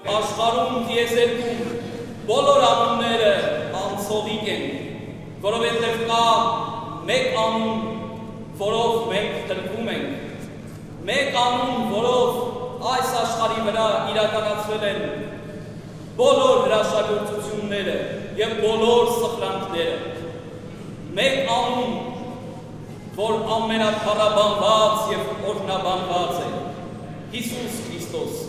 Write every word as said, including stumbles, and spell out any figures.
աշխարհում դիեզերքում բոլոր անունները անցողիկ են, որովհետև կա մեկ անուն, որով մենք տրվում ենք, մեկ անուն, որով այս աշխարհի վրա իրականացվել են բոլոր հրաշագործությունները եւ բոլոր սխրանքները, մեկ անուն, որ ամենափառաբանված եւ օրհնաբանված է, Հիսուս Քրիստոս։